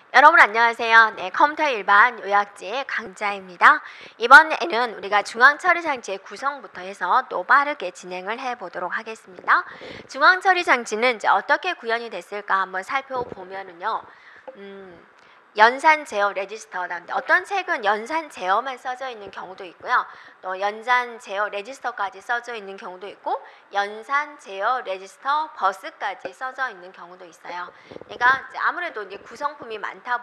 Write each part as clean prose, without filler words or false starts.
여러분 안녕하세요. 네, 컴퓨터 일반 요약지의 강자입니다. 이번에는 우리가 중앙처리장치의 구성부터 해서 또 빠르게 진행을 해보도록 하겠습니다. 중앙처리장치는 이제 어떻게 구현이 됐을까 한번 살펴보면은요. 연산 제어 레지스터, 어떤 책은 연산 제어만 써져 있는 경우도 있고요. 또 연산 제어 레지스터까지 써져 있는 경우도 있고 연산 제어 레지스터 버스까지 써져 있는 경우도 있어요. 그러니까 이제 아무래도 이제 구성품이 많다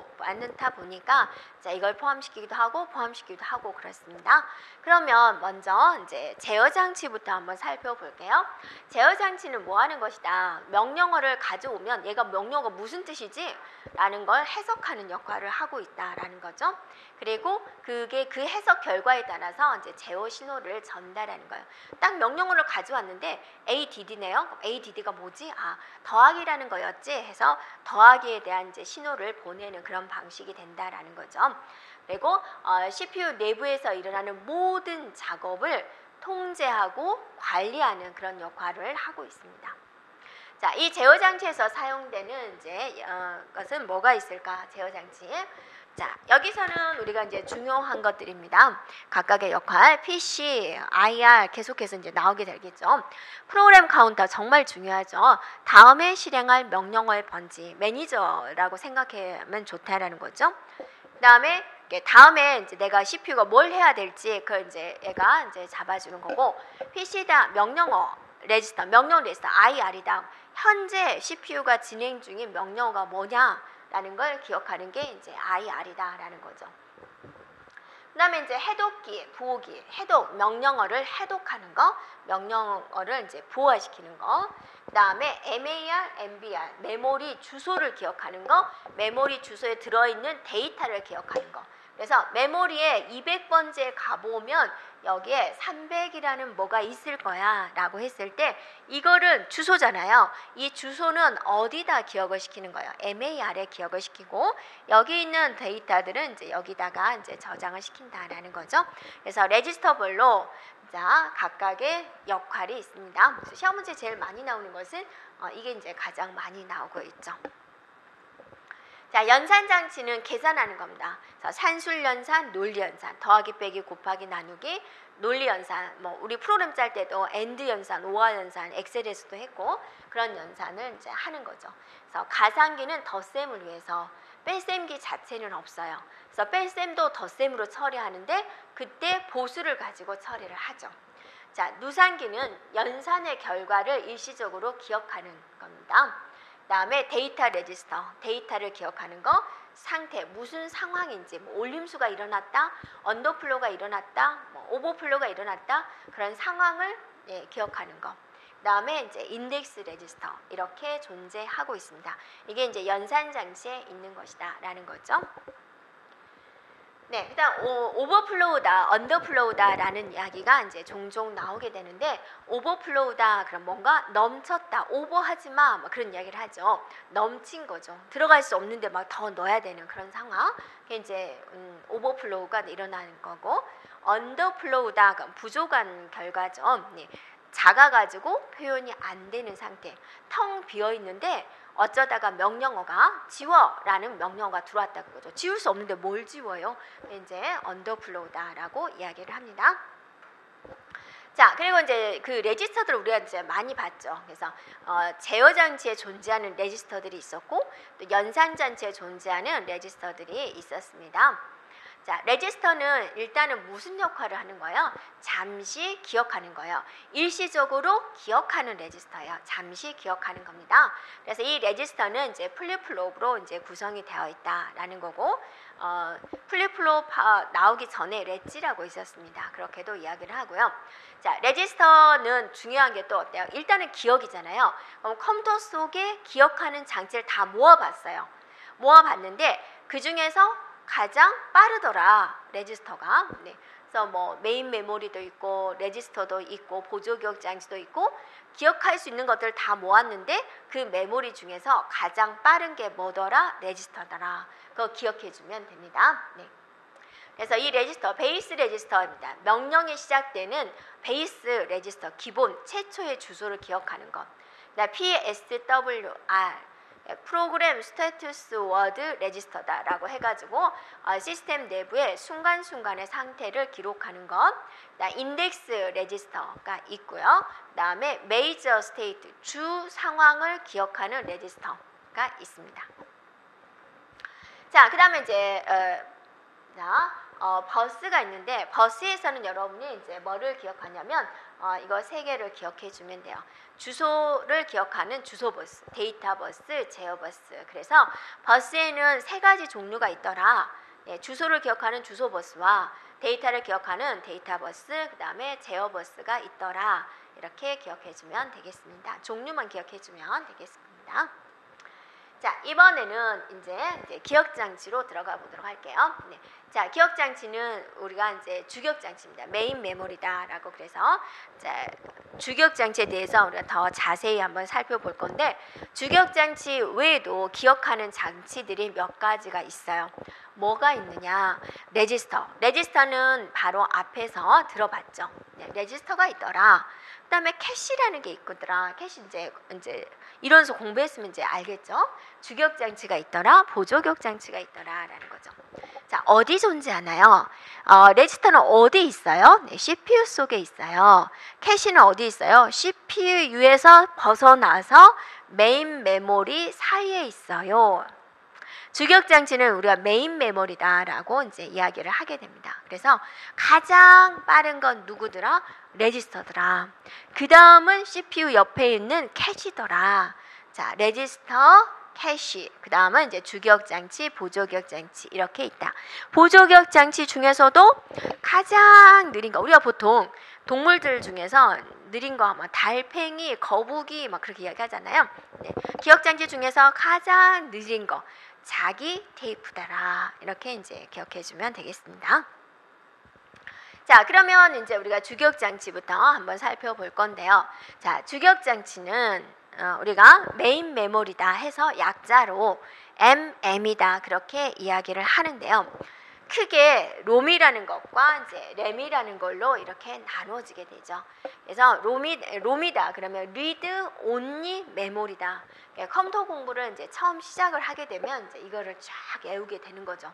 보니까 이걸 포함시키기도 하고 그렇습니다. 그러면 먼저 이제 제어 장치부터 한번 살펴볼게요. 제어 장치는 뭐 하는 것이다. 명령어를 가져오면 얘가 명령어가 무슨 뜻이지? 라는 걸 해석하는 역할을 하고 있다라는 거죠. 그리고 그게 그 해석 결과에 따라서 이제 제어 신호를 전달하는 거예요. 딱 명령어를 가져왔는데 ADD네요. ADD가 뭐지? 아, 더하기라는 거였지? 해서 더하기에 대한 이제 신호를 보내는 그런 방식이 된다라는 거죠. 그리고 CPU 내부에서 일어나는 모든 작업을 통제하고 관리하는 그런 역할을 하고 있습니다. 자, 이 제어 장치에서 사용되는 이제 것은 뭐가 있을까? 제어 장치에. 자, 여기서는 우리가 이제 중요한 것들입니다. 각각의 역할, PC, IR 계속해서 이제 나오게 되겠죠. 프로그램 카운터 정말 중요하죠. 다음에 실행할 명령어의 번지, 매니저라고 생각하면 좋다라는 거죠. 그다음에 다음에 이제 내가 CPU가 뭘 해야 될지 그걸 이제 얘가 이제 잡아주는 거고, PC다 명령어 레지스터, 명령 레지스터 IR이다. 현재 CPU가 진행 중인 명령어가 뭐냐라는 걸 기억하는 게 이제 IR이다라는 거죠. 그다음에 이제 해독기, 부호기, 해독 명령어를 해독하는 거, 명령어를 이제 부호화시키는 거. 그다음에 MAR, MBR 메모리 주소를 기억하는 거, 메모리 주소에 들어있는 데이터를 기억하는 거. 그래서 메모리에 200번째 가보면 여기에 300이라는 뭐가 있을 거야 라고 했을 때 이거는 주소잖아요. 이 주소는 어디다 기억을 시키는 거예요? MAR에 기억을 시키고 여기 있는 데이터들은 이제 여기다가 이제 저장을 시킨다라는 거죠. 그래서 레지스터별로 자 각각의 역할이 있습니다. 시험 문제 제일 많이 나오는 것은 이게 이제 가장 많이 나오고 있죠. 자, 연산 장치는 계산하는 겁니다. 산술 연산, 논리 연산, 더하기 빼기 곱하기 나누기, 논리 연산, 뭐 우리 프로그램 짤 때도 엔드 연산, 오화 연산, 엑셀에서도 했고 그런 연산을 이제 하는 거죠. 그래서 가상기는 덧셈을 위해서 뺄셈기 자체는 없어요. 그래서 뺄셈도 덧셈으로 처리하는데 그때 보수를 가지고 처리를 하죠. 자, 누산기는 연산의 결과를 일시적으로 기억하는 겁니다. 그다음에 데이터 레지스터, 데이터를 기억하는 거, 상태, 무슨 상황인지, 뭐 올림수가 일어났다, 언더플로우가 일어났다, 뭐 오버플로우가 일어났다, 그런 상황을 기억하는 거. 그다음에 이제 인덱스 레지스터 이렇게 존재하고 있습니다. 이게 이제 연산 장치에 있는 것이다라는 거죠. 네, 그다음 오버플로우다, 언더플로우다라는 이야기가 이제 종종 나오게 되는데 오버플로우다 그럼 뭔가 넘쳤다, 오버하지 마, 뭐 그런 이야기를 하죠. 넘친 거죠. 들어갈 수 없는데 막 더 넣어야 되는 그런 상황. 그게 이제 오버플로우가 일어나는 거고, 언더플로우다 그럼 부족한 결과죠. 네. 작아가지고 표현이 안 되는 상태, 텅 비어 있는데 어쩌다가 명령어가 지워라는 명령어가 들어왔다 그거죠. 지울 수 없는데 뭘 지워요? 이제 언더플로우다라고 이야기를 합니다. 자, 그리고 이제 그 레지스터들을 우리가 이제 많이 봤죠. 그래서 제어 장치에 존재하는 레지스터들이 있었고 또 연산 장치에 존재하는 레지스터들이 있었습니다. 자, 레지스터는 일단은 무슨 역할을 하는 거예요? 잠시 기억하는 거예요. 일시적으로 기억하는 레지스터예요. 잠시 기억하는 겁니다. 그래서 이 레지스터는 이제 플립플롭으로 이제 구성이 되어 있다라는 거고, 플립플롭 나오기 전에 렛지라고 있었습니다. 그렇게도 이야기를 하고요. 자, 레지스터는 중요한 게 또 어때요? 일단은 기억이잖아요. 그럼 컴퓨터 속에 기억하는 장치를 다 모아봤어요. 모아봤는데 그 중에서 가장 빠르더라 레지스터가. 네. 그래서 뭐 메인 메모리도 있고 레지스터도 있고 보조기억 장치도 있고 기억할 수 있는 것들을 다 모았는데 그 메모리 중에서 가장 빠른 게 뭐더라? 레지스터더라. 그거 기억해 주면 됩니다. 네. 그래서 이 레지스터 베이스 레지스터입니다. 명령이 시작되는 베이스 레지스터 기본 최초의 주소를 기억하는 것. PSWR 프로그램 스테이터스 워드 레지스터다라고 해가지고 시스템 내부의 순간순간의 상태를 기록하는 것. 인덱스 레지스터가 있고요. 그다음에 메이저 스테이트 주 상황을 기억하는 레지스터가 있습니다. 자, 그다음에 이제 버스가 있는데 버스에서는 여러분이 이제 뭐를 기억하냐면 이거 세 개를 기억해 주면 돼요. 주소를 기억하는 주소 버스, 데이터 버스, 제어 버스. 그래서 버스에는 세 가지 종류가 있더라. 주소를 기억하는 주소 버스와 데이터를 기억하는 데이터 버스, 그다음에 제어 버스가 있더라. 이렇게 기억해 주면 되겠습니다. 종류만 기억해 주면 되겠습니다. 자, 이번에는 이제 기억 장치로 들어가 보도록 할게요. 네. 자, 기억 장치는 우리가 이제 주격 장치입니다. 메인 메모리다라고 그래서 자, 주격 장치에 대해서 우리가 더 자세히 한번 살펴볼 건데 주격 장치 외에도 기억하는 장치들이 몇 가지가 있어요. 뭐가 있느냐? 레지스터. 레지스터는 바로 앞에서 들어봤죠. 네, 레지스터가 있더라. 그다음에 캐시라는 게 있거더라. 캐시 이제 이론서 공부했으면 이제 알겠죠. 주격 장치가 있더라, 보조격 장치가 있더라라는 거죠. 자, 어디 존재하나요? 레지스터는 어디 있어요? 네, CPU 속에 있어요. 캐시는 어디 있어요? CPU에서 벗어나서 메인 메모리 사이에 있어요. 주격 장치는 우리가 메인 메모리다라고 이제 이야기를 하게 됩니다. 그래서 가장 빠른 건 누구더라? 레지스터더라. 그 다음은 CPU 옆에 있는 캐시더라. 자, 레지스터, 캐시. 그 다음은 이제 주격 장치, 보조격 장치 이렇게 있다. 보조격 장치 중에서도 가장 느린 거. 우리가 보통 동물들 중에서 느린 거 뭐 달팽이, 거북이 막 그렇게 이야기하잖아요. 네. 기억 장치 중에서 가장 느린 거. 자기 테이프다라. 이렇게 이제 기억해 주면 되겠습니다. 자, 그러면 이제 우리가 주격 장치부터 한번 살펴볼 건데요. 자, 주격 장치는 우리가 메인 메모리다 해서 약자로 MM이다 그렇게 이야기를 하는데요. 크게 롬이라는 것과 이제 램이라는 걸로 이렇게 나누어지게 되죠. 그래서 롬이다 그러면 리드 온리 메모리다. 컴퓨터 공부를 이제 처음 시작을 하게 되면 이제 이거를 쫙 외우게 되는 거죠.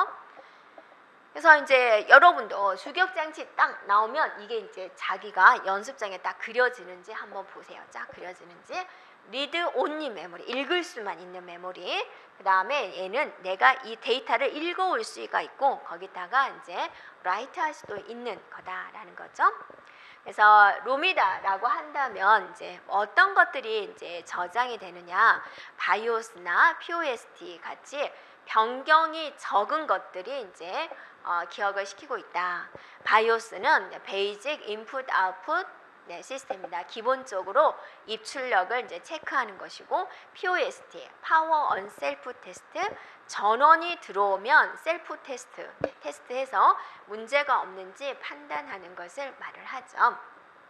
그래서 이제 여러분도 주격 장치 딱 나오면 이게 이제 자기가 연습장에 딱 그려지는지 한번 보세요. 쫙 그려지는지. 리드 온리 메모리, 읽을 수만 있는 메모리. 그 다음에 얘는 내가 이 데이터를 읽어올 수가 있고 거기다가 이제 라이트 할 수도 있는 거다라는 거죠. 그래서 롬이다라고 한다면 이제 어떤 것들이 이제 저장이 되느냐, 바이오스나 POST 같이 변경이 적은 것들이 이제 기억을 시키고 있다. 바이오스는 베이직 인풋 아웃풋 시스템입니다. 기본적으로 입출력을 이제 체크하는 것이고 POST, 파워 언 셀프 테스트, 전원이 들어오면 셀프 테스트해서 문제가 없는지 판단하는 것을 말을 하죠.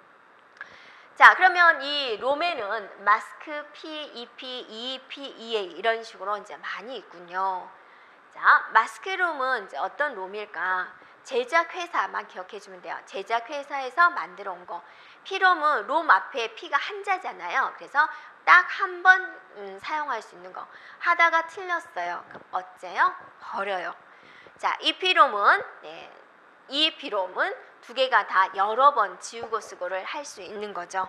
자, 그러면 이 롬에는 마스크, P, EP, EEP, EA 이런 식으로 이제 많이 있군요. 자, 마스크롬은 이제 어떤 롬일까? 제작 회사만 기억해 주면 돼요. 제작 회사에서 만들어 온 거. P롬은 롬 앞에 P가 한자잖아요. 그래서 딱 한 번 사용할 수 있는 거. 하다가 틀렸어요. 그럼 어째요? 버려요. 자, EP롬은 EEP롬은 두 개가 다 여러 번 지우고 쓰고를 할 수 있는 거죠.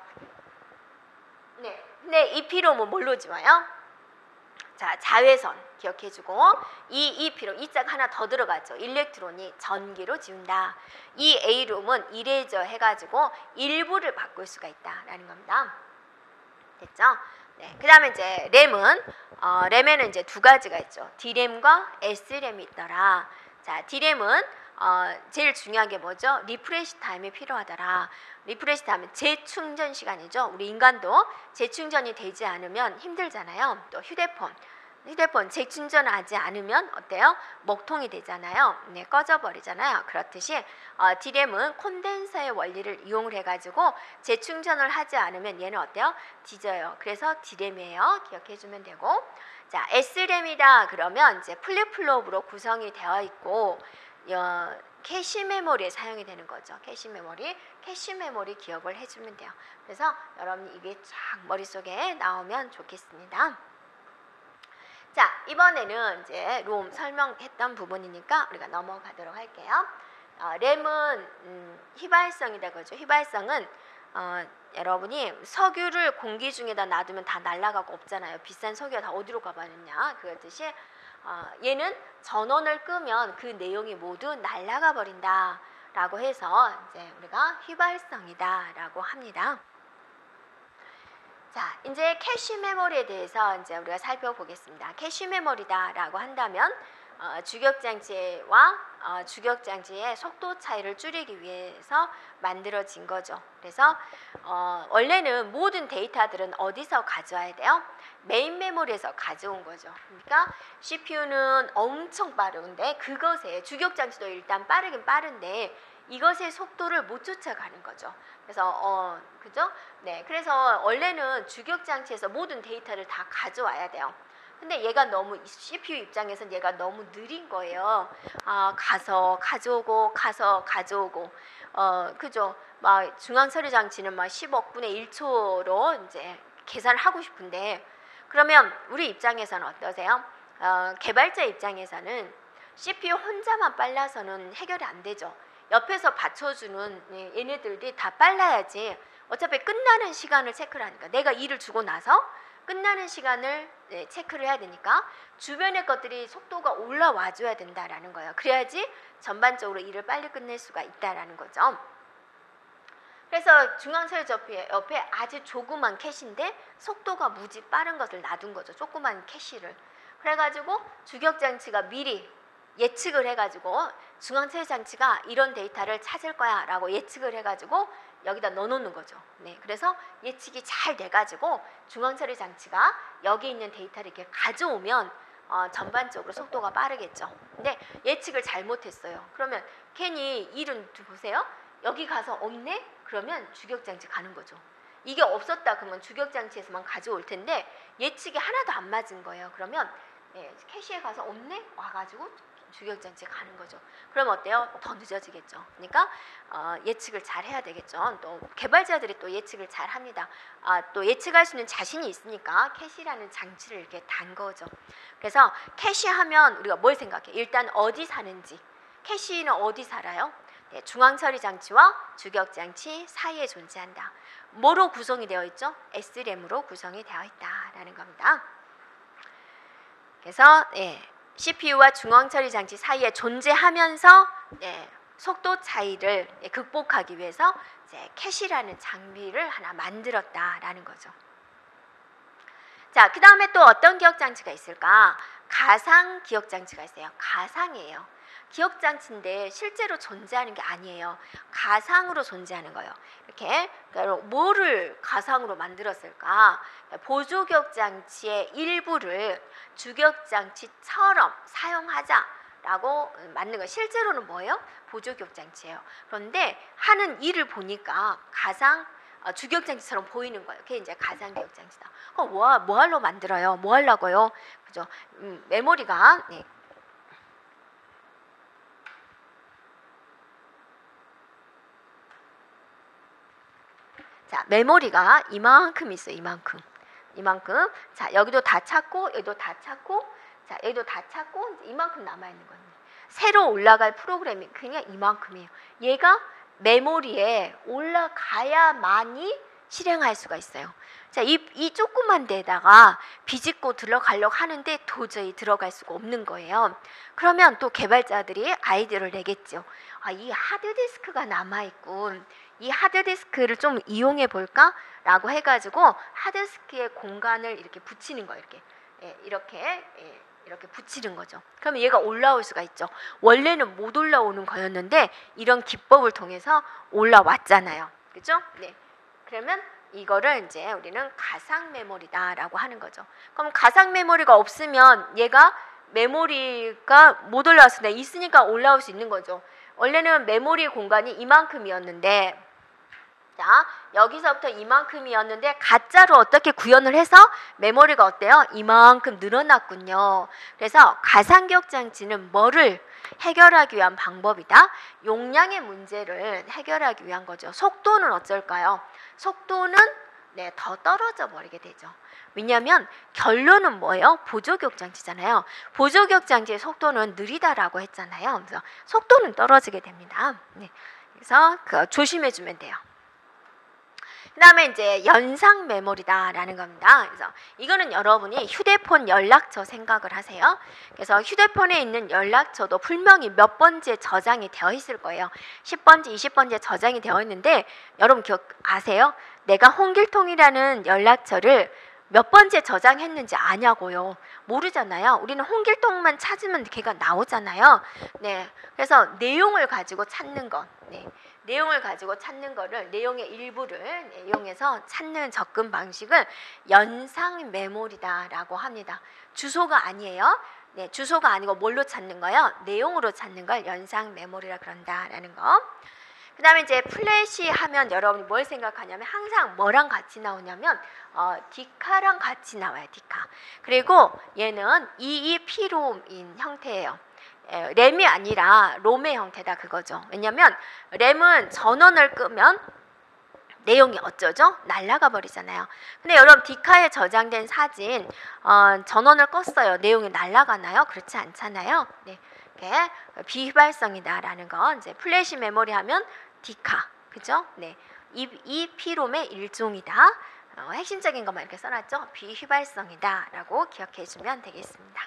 네. 근데 EP롬은 뭘로 지워요? 자, 자외선 기억해주고 EEP롬 이자가 하나 더 들어가죠. 일렉트론이 전기로 지운다. 이 A롬은 이레저 해가지고 일부를 바꿀 수가 있다라는 겁니다. 됐죠? 네. 그 다음에 이제 램에는 이제 두 가지가 있죠. D램과 S램이 있더라. 자, D램은 제일 중요한 게 뭐죠? 리프레시 타임이 필요하더라. 리프레시 타임은 재충전 시간이죠. 우리 인간도 재충전이 되지 않으면 힘들잖아요. 또 휴대폰 재충전을 하지 않으면 어때요? 먹통이 되잖아요. 네, 꺼져버리잖아요. 그렇듯이 D램은 콘덴서의 원리를 이용을 해가지고 재충전을 하지 않으면 얘는 어때요? 뒤져요. 그래서 D램이에요. 기억해주면 되고, 자, S램이다 그러면 이제 플립플롭으로 구성이 되어 있고 캐시 메모리에 사용이 되는 거죠. 캐시 메모리 기억을 해주면 돼요. 그래서 여러분이 이게 쫙 머릿속에 나오면 좋겠습니다. 이번에는 이제 롬 설명했던 부분이니까 우리가 넘어가도록 할게요. 램은 휘발성이다 그러죠. 휘발성은 여러분이 석유를 공기 중에다 놔두면 다 날아가고 없잖아요. 비싼 석유가 다 어디로 가버렸냐. 그렇듯이 얘는 전원을 끄면 그 내용이 모두 날아가 버린다 라고 해서 이제 우리가 휘발성이다 라고 합니다. 자, 이제 캐시 메모리에 대해서 이제 우리가 살펴보겠습니다. 캐시 메모리다 라고 한다면 주격장치와 주격장치의 속도 차이를 줄이기 위해서 만들어진 거죠. 그래서 원래는 모든 데이터들은 어디서 가져와야 돼요? 메인 메모리에서 가져온 거죠. 그러니까 CPU는 엄청 빠른데 그것에 주격장치도 일단 빠르긴 빠른데 이것의 속도를 못 쫓아가는 거죠. 그래서 그죠? 네, 그래서 원래는 주격장치에서 모든 데이터를 다 가져와야 돼요. 근데 얘가 너무 CPU 입장에서는 얘가 너무 느린 거예요. 가서 가져오고 가서 가져오고 그죠? 막 중앙 처리 장치는 막 10억 분의 1초로 이제 계산을 하고 싶은데 그러면 우리 입장에서는 어떠세요? 개발자 입장에서는 CPU 혼자만 빨라서는 해결이 안 되죠. 옆에서 받쳐주는 얘네들이 다 빨라야지. 어차피 끝나는 시간을 체크를 하니까 내가 일을 주고 나서 끝나는 시간을 체크를 해야 되니까 주변의 것들이 속도가 올라와 줘야 된다라는 거예요. 그래야지 전반적으로 일을 빨리 끝낼 수가 있다라는 거죠. 그래서 중앙처리 옆에 아주 조그만 캐시인데 속도가 무지 빠른 것을 놔둔 거죠. 조그만 캐시를. 그래가지고 주격장치가 미리 예측을 해가지고 중앙처리 장치가 이런 데이터를 찾을 거야 라고 예측을 해가지고 여기다 넣어놓는 거죠. 네, 그래서 예측이 잘 돼가지고 중앙처리 장치가 여기 있는 데이터를 이렇게 가져오면 전반적으로 속도가 빠르겠죠. 근데 예측을 잘못했어요. 그러면 괜히 일은 보세요. 여기 가서 없네? 그러면 주격장치 가는 거죠. 이게 없었다 그러면 주격장치에서만 가져올 텐데 예측이 하나도 안 맞은 거예요. 그러면 캐시에 가서 없네? 와가지고 주격장치 가는 거죠. 그럼 어때요? 더 늦어지겠죠. 그러니까 예측을 잘 해야 되겠죠. 또 개발자들이 또 예측을 잘 합니다. 또 예측할 수 있는 자신이 있으니까 캐시라는 장치를 이렇게 단 거죠. 그래서 캐시하면 우리가 뭘 생각해? 일단 어디 사는지. 캐시는 어디 살아요? 네, 중앙처리 장치와 주격장치 사이에 존재한다. 뭐로 구성이 되어 있죠? SRAM으로 구성이 되어 있다라는 겁니다. 그래서 CPU와 중앙처리 장치 사이에 존재하면서 속도 차이를 극복하기 위해서 이제 캐시라는 장비를 하나 만들었다라는 거죠. 자, 그 다음에 또 어떤 기억장치가 있을까? 가상 기억장치가 있어요. 가상이에요. 기억장치인데 실제로 존재하는 게 아니에요. 가상으로 존재하는 거예요. 이렇게 뭐를 가상으로 만들었을까? 보조기억장치의 일부를 주기억장치처럼 사용하자라고 만든 거예요. 실제로는 뭐예요? 보조기억장치예요. 그런데 하는 일을 보니까 가상 주기억장치처럼 보이는 거예요. 그게 이제 가상기억장치다. 그럼 뭐 하러 만들어요? 뭐 하려고요? 그죠? 메모리가 자, 메모리가 이만큼 있어요. 이만큼. 자, 여기도 다 찾고 여기도 다 찾고 자, 여기도 다 찾고 이만큼 남아 있는 거예요. 새로 올라갈 프로그램이 그냥 이만큼이에요. 얘가 메모리에 올라가야만이 실행할 수가 있어요. 자, 이 조그만 데다가 비집고 들어가려고 하는데 도저히 들어갈 수가 없는 거예요. 그러면 또 개발자들이 아이디어를 내겠죠. 이 하드디스크가 남아있고 이 하드디스크를 좀 이용해 볼까? 라고 해가지고 하드디스크의 공간을 이렇게 붙이는 거예요. 이렇게 붙이는 거죠. 그러면 얘가 올라올 수가 있죠. 원래는 못 올라오는 거였는데 이런 기법을 통해서 올라왔잖아요. 그죠? 네. 그러면 이거를 이제 우리는 가상 메모리다라고 하는 거죠. 그럼 가상 메모리가 없으면 얘가 메모리가 못 올라왔을 때 있으니까 올라올 수 있는 거죠. 원래는 메모리 공간이 이만큼이었는데 자, 여기서부터 이만큼이었는데 가짜로 어떻게 구현을 해서 메모리가 어때요? 이만큼 늘어났군요. 그래서 가상기억장치는 뭐를 해결하기 위한 방법이다? 용량의 문제를 해결하기 위한 거죠. 속도는 어쩔까요? 속도는 더 떨어져 버리게 되죠. 왜냐하면 결론은 뭐예요? 보조교육 장치잖아요. 보조교육 장치의 속도는 느리다라고 했잖아요. 그래서 속도는 떨어지게 됩니다. 네. 그래서 조심해주면 돼요. 그 다음에 이제 연상 메모리다라는 겁니다. 그래서 이거는 여러분이 휴대폰 연락처 생각을 하세요. 그래서 휴대폰에 있는 연락처도 분명히 몇 번째 저장이 되어 있을 거예요. 10번째, 20번째 저장이 되어 있는데 여러분 아세요? 내가 홍길통이라는 연락처를 몇 번째 저장했는지 아냐고요. 모르잖아요. 우리는 홍길동만 찾으면 걔가 나오잖아요. 네, 그래서 내용을 가지고 찾는 것, 네, 내용을 가지고 찾는 거를 내용의 일부를 이용해서 찾는 접근 방식을 연상 메모리다라고 합니다. 주소가 아니에요. 네, 주소가 아니고 뭘로 찾는 거요? 내용으로 찾는 걸 연상 메모리라 그런다라는 거. 그 다음에 이제 플래시 하면 여러분이 뭘 생각하냐면 항상 뭐랑 같이 나오냐면 디카랑 같이 나와요. 디카. 그리고 얘는 EEPROM인 형태예요. 램이 아니라 롬의 형태다 그거죠. 왜냐면 램은 전원을 끄면 내용이 어쩌죠? 날아가 버리잖아요. 근데 여러분 디카에 저장된 사진 전원을 껐어요. 내용이 날아가나요? 그렇지 않잖아요. 네. 이렇게 비휘발성이다라는 거 이제 플래시 메모리 하면 디카, 그죠? 네, 이 피롬의 일종이다. 핵심적인 것만 이렇게 써놨죠. 비휘발성이다라고 기억해주면 되겠습니다.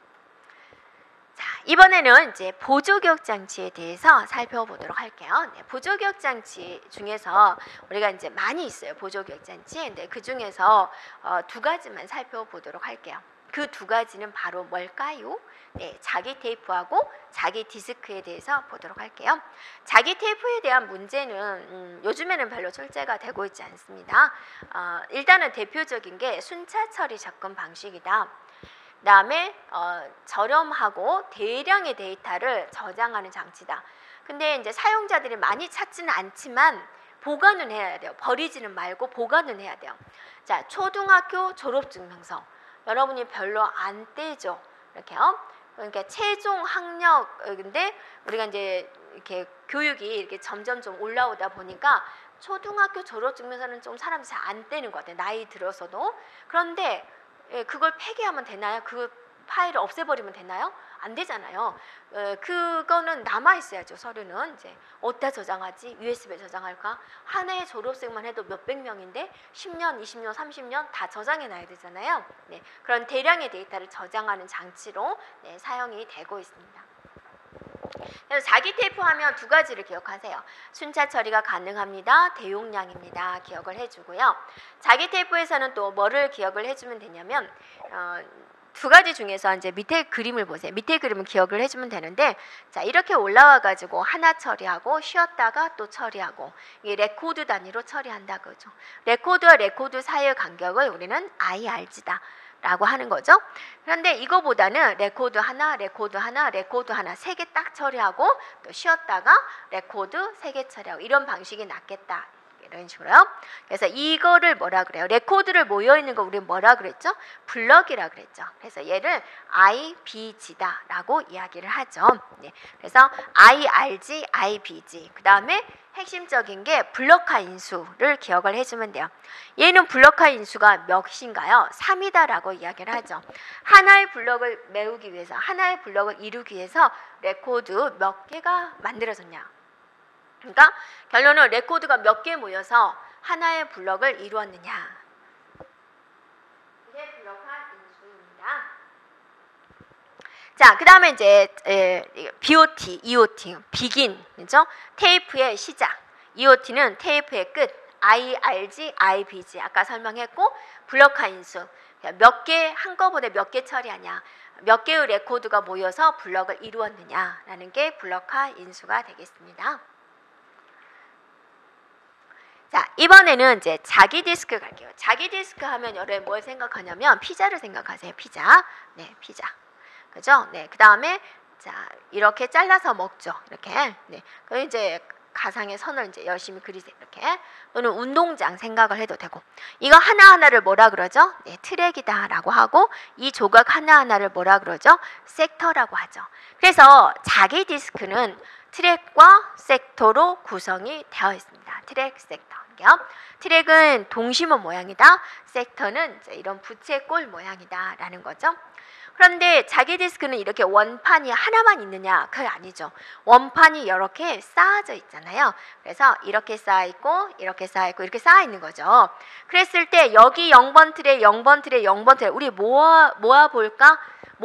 자, 이번에는 이제 보조교육 장치에 대해서 살펴보도록 할게요. 네, 보조교육 장치 중에서 우리가 이제 많이 있어요. 보조교육 장치. 근데 그 중에서 두 가지만 살펴보도록 할게요. 그 두 가지는 바로 뭘까요? 네, 자기 테이프하고 자기 디스크에 대해서 보도록 할게요. 자기 테이프에 대한 문제는 요즘에는 별로 출제가 되고 있지 않습니다. 일단은 대표적인 게 순차 처리 접근 방식이다. 그 다음에 저렴하고 대량의 데이터를 저장하는 장치다. 근데 이제 사용자들이 많이 찾지는 않지만 보관은 해야 돼요. 버리지는 말고 보관은 해야 돼요. 자, 초등학교 졸업증명서. 여러분이 별로 안 떼죠. 이렇게요. 그러니까 최종 학력인데 우리가 이제 이렇게 교육이 이렇게 점점 좀 올라오다 보니까 초등학교 졸업증명서는 좀 사람이 잘 안 떼는 것 같아요. 나이 들어서도. 그런데 그걸 폐기하면 되나요? 그 파일을 없애버리면 되나요? 안 되잖아요. 그거는 남아 있어야죠. 서류는 이제 어디다 저장하지? USB에 저장할까? 한 해의 졸업생만 해도 몇백 명인데 10년, 20년, 30년 다 저장해 놔야 되잖아요. 네, 그런 대량의 데이터를 저장하는 장치로 네, 사용이 되고 있습니다. 그래서 자기 테이프 하면 두 가지를 기억하세요. 순차 처리가 가능합니다. 대용량입니다. 기억을 해주고요. 자기 테이프에서는 또 뭐를 기억을 해주면 되냐면 두 가지 중에서 이제 밑에 그림을 보세요. 밑에 그림은 기억을 해주면 되는데, 자 이렇게 올라와 가지고 하나 처리하고 쉬었다가 또 처리하고 이게 레코드 단위로 처리한다 그죠. 레코드와 레코드 사이의 간격을 우리는 IRG다. 라고 하는 거죠. 그런데 이거보다는 레코드 하나, 레코드 하나, 레코드 하나 세 개 딱 처리하고 또 쉬었다가 레코드 세 개 처리하고 이런 방식이 낫겠다. 이런 식으로요. 그래서 이거를 뭐라 그래요? 레코드를 모여있는 거 우리 뭐라 그랬죠? 블럭이라 그랬죠. 그래서 얘를 IBG다라고 이야기를 하죠. 네. 그래서 IRG, IBG. 그 다음에 핵심적인 게 블럭화 인수를 기억을 해주면 돼요. 얘는 블럭화 인수가 몇인가요? 3이다라고 이야기를 하죠. 하나의 블럭을 메우기 위해서, 하나의 블럭을 이루기 위해서 레코드 몇 개가 만들어졌냐? 그러니까 결론은 레코드가 몇 개 모여서 하나의 블럭을 이루었느냐. 이게 블럭화 인수입니다. 자, 그 다음에 이제 BOT, EOT, begin, 그죠? 테이프의 시작. EOT는 테이프의 끝. IRG, IBG 아까 설명했고 블럭화 인수. 몇 개 한꺼번에 몇 개 처리하냐. 몇 개의 레코드가 모여서 블럭을 이루었느냐라는 게 블럭화 인수가 되겠습니다. 자, 이번에는 이제 자기 디스크 갈게요. 자기 디스크 하면 여러분 뭘 생각하냐면 피자를 생각하세요. 피자. 네, 피자. 그죠? 네. 그다음에 자, 이렇게 잘라서 먹죠. 이렇게. 네. 그럼 이제 가상의 선을 이제 열심히 그리세요. 이렇게. 또는 운동장 생각을 해도 되고. 이거 하나하나를 뭐라 그러죠? 네, 트랙이다라고 하고 이 조각 하나하나를 뭐라 그러죠? 섹터라고 하죠. 그래서 자기 디스크는 트랙과 섹터로 구성이 되어 있습니다. 트랙, 섹터. 볼게요. 트랙은 동심원 모양이다. 섹터는 이제 이런 부채꼴 모양이다 라는 거죠. 그런데 자기 디스크는 이렇게 원판이 하나만 있느냐? 그게 아니죠. 원판이 이렇게 쌓아져 있잖아요. 그래서 이렇게 쌓여있고 이렇게 쌓여있고 이렇게 쌓여있는 거죠. 그랬을 때 여기 0번 틀에 0번 틀에 0번 틀에 우리 모여볼까?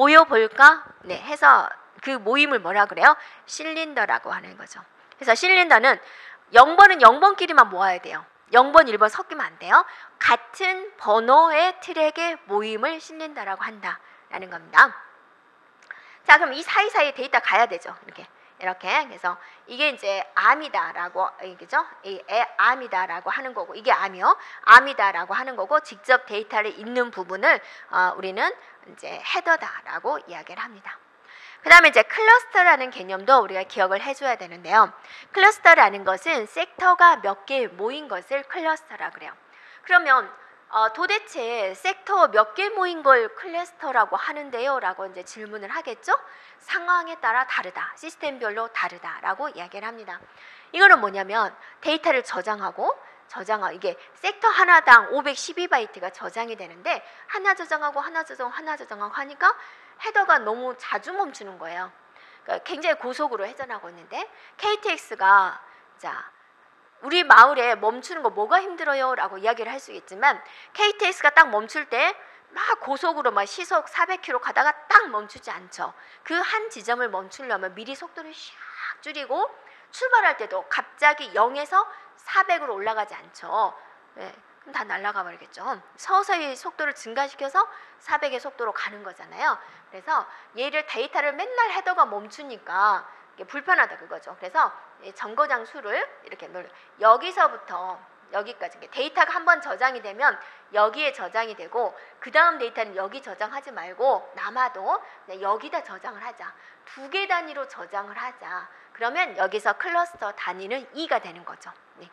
네, 해서 그 모임을 뭐라 그래요? 실린더라고 하는 거죠. 그래서 실린더는 0번은 0번끼리만 모아야 돼요. 0번, 1번 섞이면 안 돼요. 같은 번호의 트랙의 모임을 실린더라고 한다 라는 겁니다. 자, 그럼 이 사이사이에 데이터 가야 되죠. 이렇게. 그래서 이게 이제 암이다라고, 이게죠? 암이다라고 하는 거고, 이게 암이요. 암이다라고 하는 거고, 직접 데이터를 읽는 부분을 우리는 이제 헤더다라고 이야기를 합니다. 그 다음에 이제 클러스터라는 개념도 우리가 기억을 해줘야 되는데요. 클러스터라는 것은 섹터가 몇 개 모인 것을 클러스터라 그래요. 그러면 도대체 섹터 몇 개 모인 걸 클러스터라고 하는데요? 라고 이제 질문을 하겠죠? 상황에 따라 다르다. 시스템별로 다르다라고 이야기를 합니다. 이거는 뭐냐면 데이터를 저장하고 이게 섹터 하나당 512바이트가 저장이 되는데 하나 저장하고 하나 저장하고 하니까 헤더가 너무 자주 멈추는 거예요. 그러니까 굉장히 고속으로 회전하고 있는데 KTX가 우리 마을에 멈추는 거 뭐가 힘들어요? 라고 이야기를 할 수 있겠지만 KTX가 딱 멈출 때 막 고속으로 막 시속 400km 가다가 딱 멈추지 않죠. 그 한 지점을 멈추려면 미리 속도를 샥 줄이고 출발할 때도 갑자기 0에서 400으로 올라가지 않죠. 네, 그럼 다 날아가 버리겠죠. 서서히 속도를 증가시켜서 400의 속도로 가는 거잖아요. 그래서 얘를 데이터를 맨날 헤더가 멈추니까 이게 불편하다 그거죠. 그래서 정거장 수를 이렇게 여기서부터 여기까지 데이터가 한번 저장이 되면 여기에 저장이 되고 그 다음 데이터는 여기 저장하지 말고 남아도 여기다 저장을 하자. 2개 단위로 저장을 하자. 그러면 여기서 클러스터 단위는 2가 되는 거죠. 네.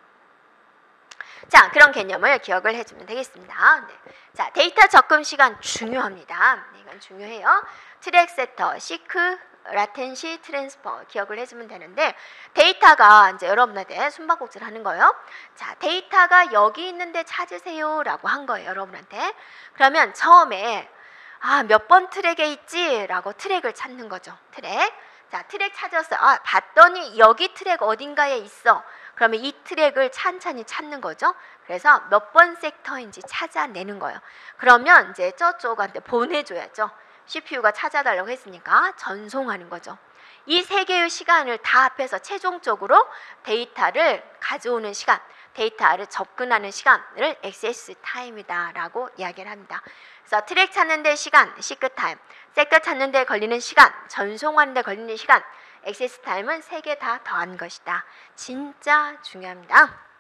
자, 그런 개념을 기억을 해주면 되겠습니다. 네. 자, 데이터 접근 시간 중요합니다. 네, 이건 중요해요. 트랙 세터, 시크, 라텐시, 트랜스퍼 기억을 해주면 되는데 데이터가 이제 여러분한테 숨바꼭질 하는 거예요. 자, 데이터가 여기 있는데 찾으세요 라고 한 거예요. 여러분한테. 그러면 처음에 몇 번 트랙에 있지? 라고 트랙을 찾는 거죠. 트랙. 자, 트랙 찾았어요. 봤더니 여기 트랙 어딘가에 있어. 그러면 이 트랙을 찬찬히 찾는 거죠. 그래서 몇 번 섹터인지 찾아내는 거예요. 그러면 이제 저쪽한테 보내줘야죠. CPU가 찾아달라고 했으니까 전송하는 거죠. 이 세 개의 시간을 다 합해서 최종적으로 데이터를 가져오는 시간, 데이터를 접근하는 시간을 액세스 타임이다라고 이야기를 합니다. 그래서 트랙 찾는 데 시간, 시크 타임, 섹터 찾는 데 걸리는 시간, 전송하는 데 걸리는 시간, 액세스 타임은 세 개 다 더한 것이다. 진짜 중요합니다.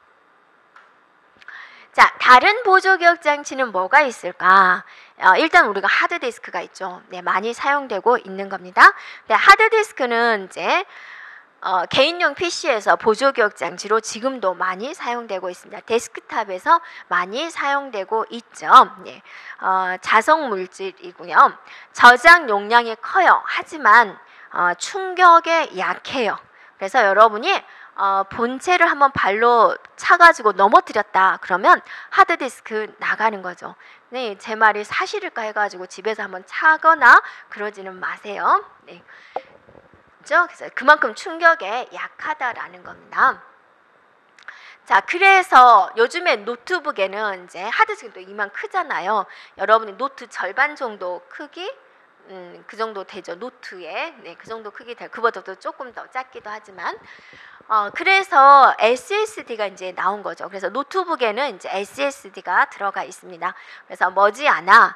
자, 다른 보조기억 장치는 뭐가 있을까? 일단 우리가 하드디스크가 있죠. 네, 많이 사용되고 있는 겁니다. 네, 하드디스크는 이제 개인용 PC에서 보조기억 장치로 지금도 많이 사용되고 있습니다. 데스크탑에서 많이 사용되고 있죠. 네, 자석 물질이고요. 저장 용량이 커요. 하지만 충격에 약해요. 그래서 여러분이 본체를 한번 발로 차가지고 넘어뜨렸다 그러면 하드디스크 나가는 거죠. 네, 제 말이 사실일까 해가지고 집에서 한번 차거나 그러지는 마세요. 네. 그렇죠? 그래서 그만큼 충격에 약하다라는 겁니다. 자, 그래서 요즘에 노트북에는 이제 하드디스크도 이만 크잖아요. 여러분이 노트 절반 정도 크기 그 정도 되죠. 노트에. 네, 그 정도 크기 될. 그보다도 조금 더 작기도 하지만 그래서 SSD가 이제 나온 거죠. 그래서 노트북에는 이제 SSD가 들어가 있습니다. 그래서 머지않아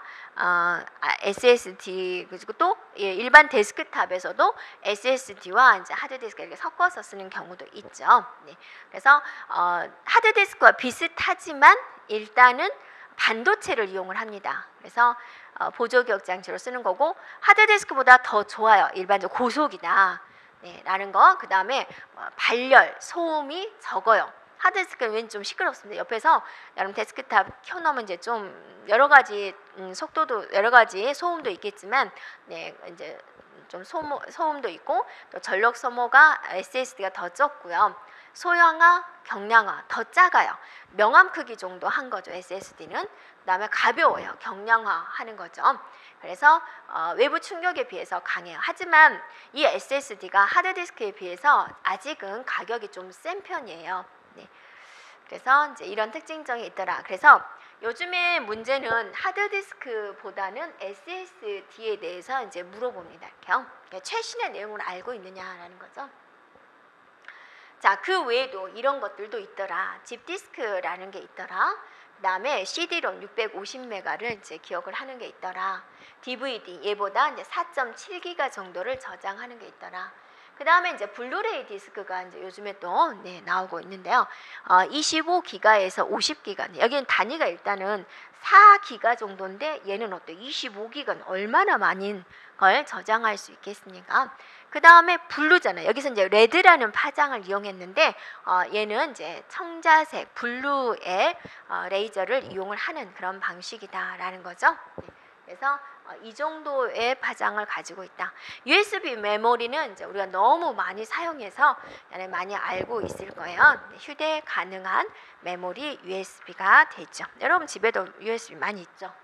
SSD 그리고 또 일반 데스크탑에서도 SSD와 이제 하드디스크 이렇게 섞어서 쓰는 경우도 있죠. 네. 그래서 하드디스크와 비슷하지만 일단은 반도체를 이용을 합니다. 그래서 보조기억 장치로 쓰는 거고 하드디스크보다 더 좋아요. 일반적으로 고속이다. 네, 라는 거. 그 다음에 발열, 소음이 적어요. 하드디스크는 왠지 좀 시끄럽습니다. 옆에서 여러분 데스크탑 켜놓으면 이제 좀 여러 가지 속도도 여러 가지 소음도 있겠지만 네, 이제 좀 소음도 있고 또 전력 소모가 SSD가 더 적고요. 소형화, 경량화, 더 작아요. 명암 크기 정도 한 거죠. SSD는. 그다음에 가벼워요. 경량화 하는 거죠. 그래서 외부 충격에 비해서 강해요. 하지만 이 SSD가 하드디스크에 비해서 아직은 가격이 좀 센 편이에요. 네. 그래서 이제 이런 특징점이 있더라. 그래서 요즘에 문제는 하드디스크보다는 SSD에 대해서 이제 물어봅니다. 이렇게요. 최신의 내용을 알고 있느냐라는 거죠. 자, 그 외에도 이런 것들도 있더라. 집디스크라는 게 있더라. 그다음에 CD롬 650메가를 이제 기억을 하는 게 있더라. DVD 얘보다 이제 4.7기가 정도를 저장하는 게 있더라. 그다음에 이제 블루레이 디스크가 이제 요즘에 또 나오고 있는데요. 25기가에서 50기가. 여기는 단위가 일단은 4기가 정도인데 얘는 어때? 25기가는 얼마나 많은 걸 저장할 수 있겠습니까? 그 다음에 블루잖아요. 여기서 이제 레드라는 파장을 이용했는데 얘는 이제 청자색 블루의 레이저를 이용을 하는 그런 방식이다라는 거죠. 그래서 이 정도의 파장을 가지고 있다. USB 메모리는 이제 우리가 너무 많이 사용해서 많이 알고 있을 거예요. 휴대 가능한 메모리 USB가 되죠. 여러분 집에도 USB 많이 있죠.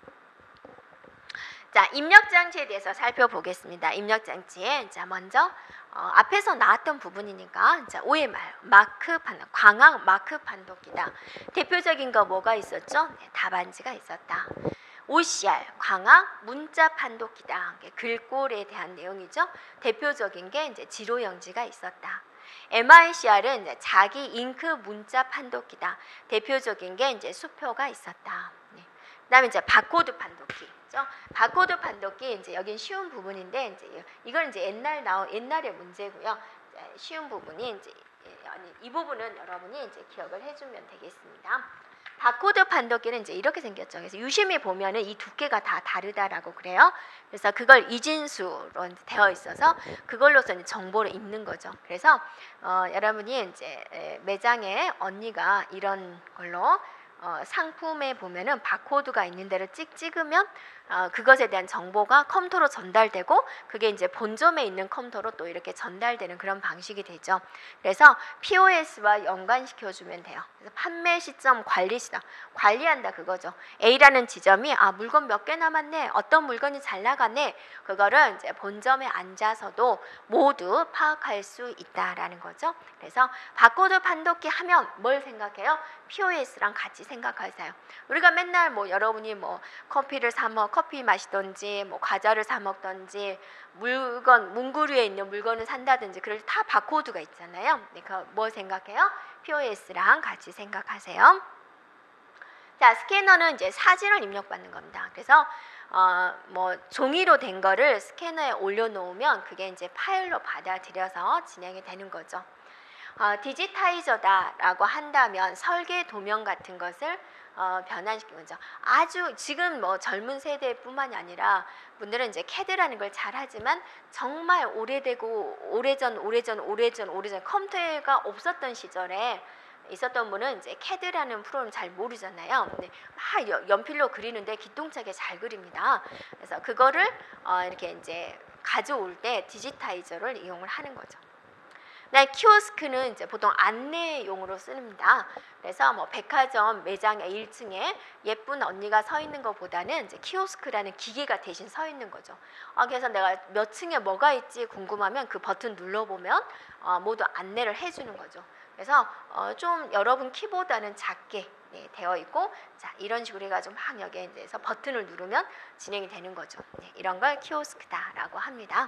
자, 입력장치에 대해서 살펴보겠습니다. 입력장치에 자 먼저 앞에서 나왔던 부분이니까 자, OMR 마크 판독, 광학 마크 판독기다. 대표적인 거 뭐가 있었죠? 네, 답안지가 있었다. OCR 광학 문자 판독기다. 글꼴에 대한 내용이죠. 대표적인 게 이제 지로영지가 있었다. MICR은 이제 자기 잉크 문자 판독기다. 대표적인 게 이제 수표가 있었다. 네. 그다음에 이제 바코드 판독기. 바코드 판독기 이제 여긴 쉬운 부분인데 이제 이건 이제 옛날의 문제고요. 쉬운 부분이 이제 이 부분은 여러분이 이제 기억을 해주면 되겠습니다. 바코드 판독기는 이제 이렇게 생겼죠. 그래서 유심히 보면은 이 두께가 다 다르다라고 그래요. 그래서 그걸 이진수로 되어 있어서 그걸로서 이제 정보를 읽는 거죠. 그래서 여러분이 이제 매장에 언니가 이런 걸로 상품에 보면은 바코드가 있는 데를 찍으면 그것에 대한 정보가 컴퓨터로 전달되고 그게 이제 본점에 있는 컴퓨터로 또 이렇게 전달되는 그런 방식이 되죠. 그래서 POS와 연관시켜주면 돼요. 그래서 판매 시점, 관리 시점, 관리한다 그거죠. A라는 지점이 물건 몇 개 남았네, 어떤 물건이 잘 나가네, 그거를 이제 본점에 앉아서도 모두 파악할 수 있다라는 거죠. 그래서 바코드 판독기 하면 뭘 생각해요? POS랑 같이 생각하세요. 우리가 맨날 뭐 여러분이 뭐 커피를 커피 마시던지 뭐 과자를 사 먹던지 문구류에 있는 물건을 산다든지 그럴 때 다 바코드가 있잖아요. 그러니까 뭐 생각해요? POS랑 같이 생각하세요. 자, 스캐너는 이제 사진을 입력받는 겁니다. 그래서 뭐 종이로 된 거를 스캐너에 올려놓으면 그게 이제 파일로 받아들여서 진행이 되는 거죠. 디지타이저다라고 한다면 설계 도면 같은 것을 변환시킨 거죠. 아주 지금 뭐 젊은 세대뿐만이 아니라 분들은 이제 CAD라는 걸 잘하지만 정말 오래되고 오래전 컴퓨터가 없었던 시절에 있었던 분은 이제 CAD라는 프로그램 잘 모르잖아요. 근데 막 연필로 그리는데 기똥차게 잘 그립니다. 그래서 그거를 이렇게 이제 가져올 때 디지타이저를 이용을 하는 거죠. 키오스크는 이제 보통 안내용으로 씁니다. 그래서 뭐 백화점 매장의 1층에 예쁜 언니가 서 있는 것보다는 이제 키오스크라는 기계가 대신 서 있는 거죠. 그래서 내가 몇 층에 뭐가 있지 궁금하면 그 버튼 눌러보면 모두 안내를 해주는 거죠. 그래서 좀 여러분 키보다는 작게 되어 있고, 자 이런 식으로 해가지고 막 여기에 대해서 버튼을 누르면 진행이 되는 거죠. 이런 걸 키오스크다라고 합니다.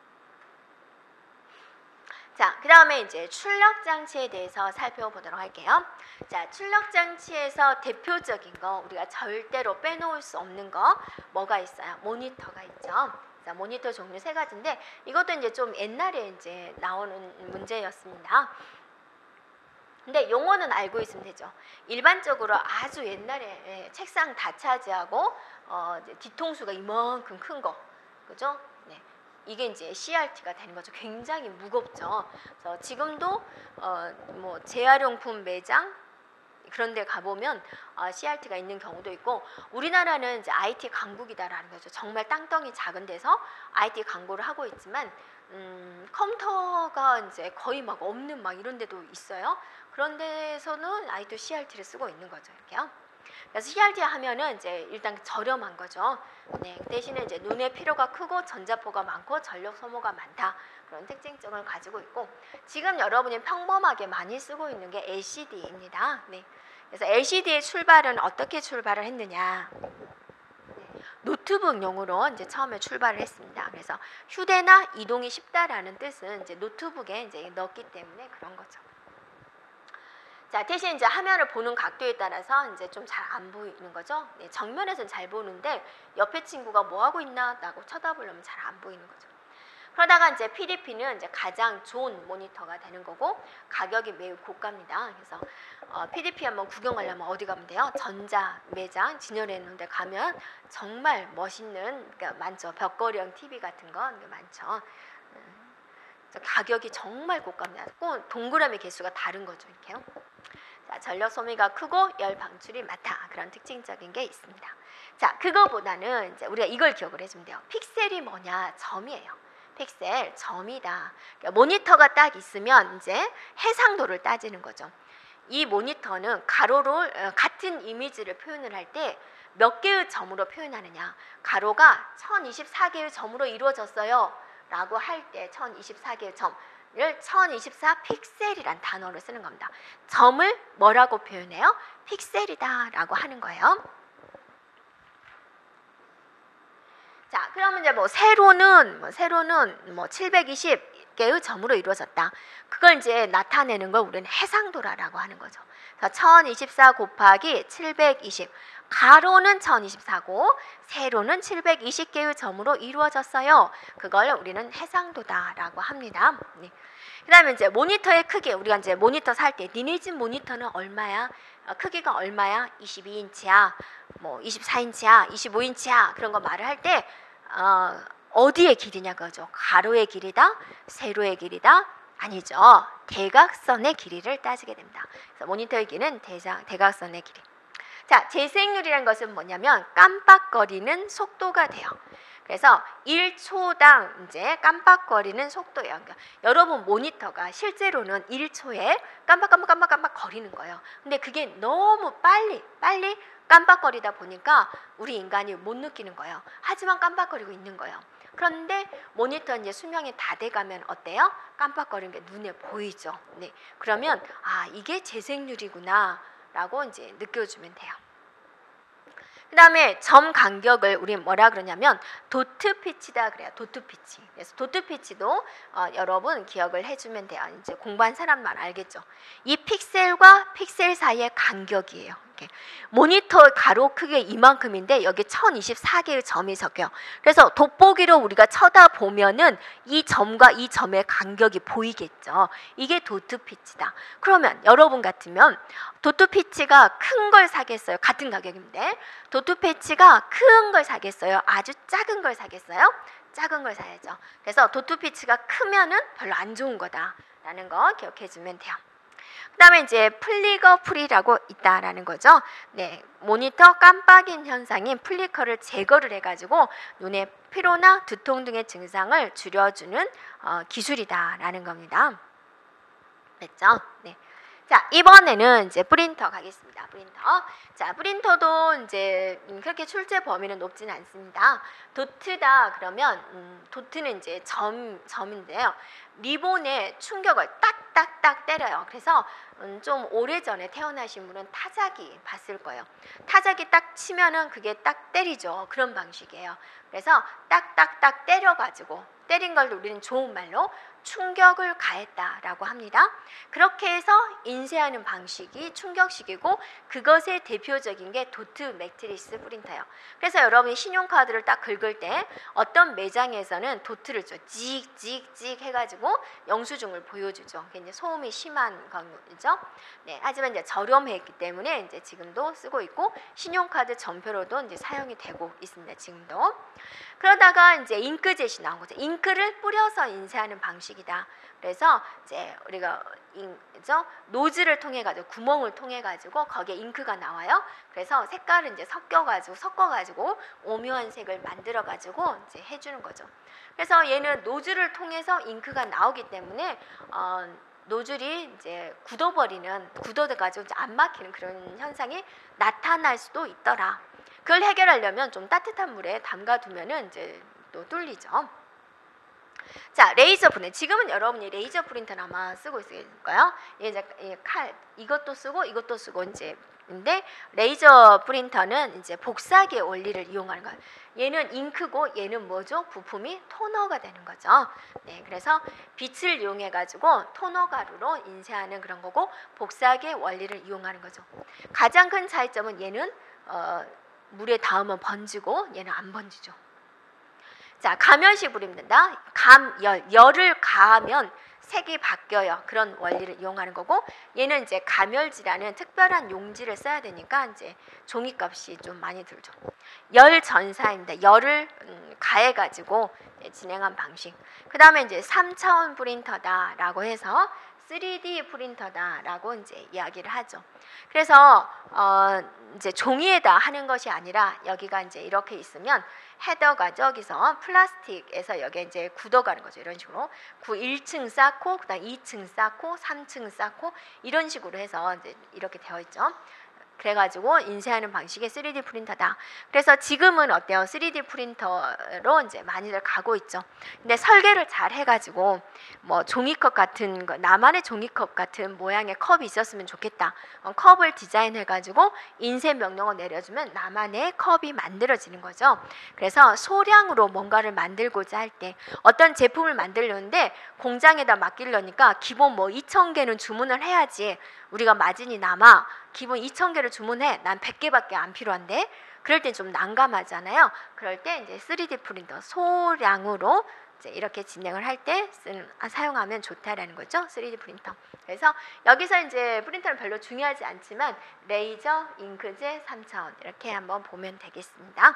자, 그 다음에 이제 출력 장치에 대해서 살펴보도록 할게요. 자, 출력 장치에서 대표적인 거 우리가 절대로 빼놓을 수 없는 거 뭐가 있어요? 모니터가 있죠. 자, 모니터 종류 세 가지인데 이것도 이제 좀 옛날에 이제 나오는 문제였습니다. 근데 용어는 알고 있으면 되죠. 일반적으로 아주 옛날에 책상 다 차지하고 뒤통수가 이만큼 큰 거, 그죠? 이게 이제 CRT가 되는 거죠. 굉장히 무겁죠. 그래서 지금도 뭐 재활용품 매장 그런데 가보면 CRT가 있는 경우도 있고, 우리나라는 이제 IT 강국이다라는 거죠. 정말 땅덩이 작은 데서 IT 광고를 하고 있지만 컴퓨터가 이제 거의 막 없는 막 이런 데도 있어요. 그런 데서는 아직도 CRT를 쓰고 있는 거죠. 이렇게요. 그래서 CRT 하면은 이제 일단 저렴한 거죠. 네, 대신에 이제 눈의 피로가 크고 전자포가 많고 전력 소모가 많다. 그런 특징점을 가지고 있고, 지금 여러분이 평범하게 많이 쓰고 있는 게 LCD입니다. 네. 그래서 LCD의 출발은 어떻게 출발을 했느냐? 노트북용으로 이제 처음에 출발을 했습니다. 그래서 휴대나 이동이 쉽다라는 뜻은 이제 노트북에 이제 넣었기 때문에 그런 거죠. 자, 대신 이제 화면을 보는 각도에 따라서 이제 좀 잘 안 보이는 거죠. 네, 정면에서는 잘 보는데 옆에 친구가 뭐 하고 있나라고 쳐다보려면 잘 안 보이는 거죠. 그러다가 이제 PDP는 이제 가장 좋은 모니터가 되는 거고, 가격이 매우 고가입니다. 그래서 PDP 한번 구경하려면 어디 가면 돼요? 전자 매장 진열해 있는 데 가면 정말 멋있는, 그러니까 많죠. 벽걸이형 TV 같은 거 많죠. 가격이 정말 고가입니다. 꼭 동그라미 개수가 다른 거죠. 이렇게요. 자, 전력 소비가 크고 열 방출이 많다. 그런 특징적인 게 있습니다. 자, 그거보다는 이제 우리가 이걸 기억을 해주면 돼요. 픽셀이 뭐냐? 점이에요. 픽셀, 점이다. 그러니까 모니터가 딱 있으면 이제 해상도를 따지는 거죠. 이 모니터는 가로를 같은 이미지를 표현을 할 때 몇 개의 점으로 표현하느냐. 가로가 1024개의 점으로 이루어졌어요 라고 할 때 1024개의 점을 1024 픽셀이란 단어를 쓰는 겁니다. 점을 뭐라고 표현해요? 픽셀이다 라고 하는 거예요. 자, 그러면 이제 세로는 720개의 점으로 이루어졌다. 그걸 이제 나타내는 걸 우리는 해상도라고 하는 거죠. 그래서 1024 곱하기 720. 가로는 1024고 세로는 720개의 점으로 이루어졌어요. 그걸 우리는 해상도다라고 합니다. 네. 그다음에 이제 모니터의 크기, 우리가 이제 모니터 살 때 니네 집 모니터는 얼마야? 크기가 얼마야? 22인치야, 24인치야, 25인치야 그런 거 말을 할 때 어디의 길이냐 그거죠. 가로의 길이다, 세로의 길이다? 아니죠. 대각선의 길이를 따지게 됩니다. 그래서 모니터의 길이는 대각선의 길이. 자, 재생률이라는 것은 뭐냐면 깜빡거리는 속도가 돼요. 그래서 1초당 이제 깜빡거리는 속도예요. 그러니까 여러분 모니터가 실제로는 1초에 깜빡 거리는 거예요. 근데 그게 너무 빨리 깜빡거리다 보니까 우리 인간이 못 느끼는 거예요. 하지만 깜빡거리고 있는 거예요. 그런데 모니터 이제 수명이 다 돼가면 어때요? 깜빡거리는 게 눈에 보이죠. 네. 그러면 이게 재생률이구나라고 이제 느껴주면 돼요. 그 다음에 점 간격을 우리 뭐라 그러냐면 도트 피치다 그래요. 도트 피치. 그래서 도트 피치도 여러분 기억을 해주면 돼요. 이제 공부한 사람만 알겠죠. 이 픽셀과 픽셀 사이의 간격이에요. 이렇게. 모니터 가로 크기가 이만큼인데 여기 1024개의 점이 섞여요. 그래서 돋보기로 우리가 쳐다보면은 이 점과 이 점의 간격이 보이겠죠. 이게 도트 피치다. 그러면 여러분 같으면 도트 피치가 큰 걸 사겠어요? 같은 가격인데 도트 피치가 큰 걸 사겠어요? 아주 작은 걸 사겠어요? 작은 걸 사야죠. 그래서 도트 피치가 크면은 별로 안 좋은 거다라는 거 기억해 주면 돼요. 그 다음에 이제 플리거 프리라고 있다라는 거죠. 네, 모니터 깜빡임 현상인 플리커를 제거를 해가지고 눈의 피로나 두통 등의 증상을 줄여주는 기술이다라는 겁니다. 됐죠? 네. 자, 이번에는 이제 프린터 가겠습니다. 프린터. 자, 프린터도 이제 그렇게 출제 범위는 높진 않습니다. 도트다 그러면 도트는 이제 점인데요. 리본에 충격을 딱딱딱 때려요. 그래서 좀 오래전에 태어나신 분은 타자기 봤을 거예요. 타자기 딱 치면은 그게 딱 때리죠. 그런 방식이에요. 그래서 딱딱딱 때려가지고 때린 걸 우리는 좋은 말로 충격을 가했다라고 합니다. 그렇게 해서 인쇄하는 방식이 충격식이고 그것의 대표적인 게 도트 매트리스 프린터예요. 그래서 여러분이 신용카드를 딱 긁을 때 어떤 매장에서는 도트를 찍찍찍 해가지고 영수증을 보여주죠. 그게 이제 소음이 심한 경우죠. 네, 하지만 이제 저렴했기 때문에 이제 지금도 쓰고 있고 신용카드 전표로도 이제 사용이 되고 있습니다. 지금도. 그러다가 이제 잉크젯이 나온 거죠. 잉크를 뿌려서 인쇄하는 방식이다. 그래서 이제 우리가 노즐을 통해 가지고 구멍을 통해 가지고 거기에 잉크가 나와요. 그래서 색깔을 이제 섞어 가지고 오묘한 색을 만들어 가지고 이제 해주는 거죠. 그래서 얘는 노즐을 통해서 잉크가 나오기 때문에 노즐이 이제 굳어돼 가지고 안 막히는 그런 현상이 나타날 수도 있더라. 그걸 해결하려면 좀 따뜻한 물에 담가두면은 이제 또 뚫리죠. 자, 레이저 프린터. 지금은 여러분이 레이저 프린터는 아마 쓰고 있을 거예요. 이제 이것도 쓰고 이것도 쓰고 이제인데 레이저 프린터는 이제 복사기의 원리를 이용하는 거예요. 얘는 잉크고 얘는 뭐죠? 부품이 토너가 되는 거죠. 네, 그래서 빛을 이용해 가지고 토너 가루로 인쇄하는 그런 거고 복사기의 원리를 이용하는 거죠. 가장 큰 차이점은 얘는 물에 닿으면 번지고 얘는 안 번지죠. 자, 가면식 불입니다. 열을 가하면 색이 바뀌어요. 그런 원리를 이용하는 거고 얘는 이제 가멸지라는 특별한 용지를 써야 되니까 이제 종이값이 좀 많이 들죠. 열 전사입니다. 열을 가해 가지고 진행한 방식. 그다음에 이제 3차원 프린터다라고 해서 3D 프린터다라고 이제 이야기를 하죠. 그래서 이제 종이에다 하는 것이 아니라 여기가 이제 이렇게 있으면 헤더가 저기서 플라스틱에서 여기에 이제 굳어가는 거죠. 이런 식으로 1층 쌓고 그다음 2층 쌓고 3층 쌓고 이런 식으로 해서 이제 이렇게 되어 있죠. 그래가지고 인쇄하는 방식의 3D 프린터다. 그래서 지금은 어때요? 3D 프린터로 이제 많이들 가고 있죠. 근데 설계를 잘 해가지고 뭐 종이컵 같은 거, 나만의 종이컵 같은 모양의 컵이 있었으면 좋겠다. 컵을 디자인해가지고 인쇄 명령어 내려주면 나만의 컵이 만들어지는 거죠. 그래서 소량으로 뭔가를 만들고자 할 때 어떤 제품을 만들려는데 공장에다 맡기려니까 기본 뭐 2,000개는 주문을 해야지 우리가 마진이 남아. 기본 2,000개를 주문해. 난 100개밖에 안 필요한데. 그럴 땐 좀 난감하잖아요. 그럴 때 이제 3D 프린터 소량으로 이제 이렇게 진행을 할 때 사용하면 좋다라는 거죠. 3D 프린터. 그래서 여기서 이제 프린터는 별로 중요하지 않지만 레이저, 잉크젯, 3차원 이렇게 한번 보면 되겠습니다.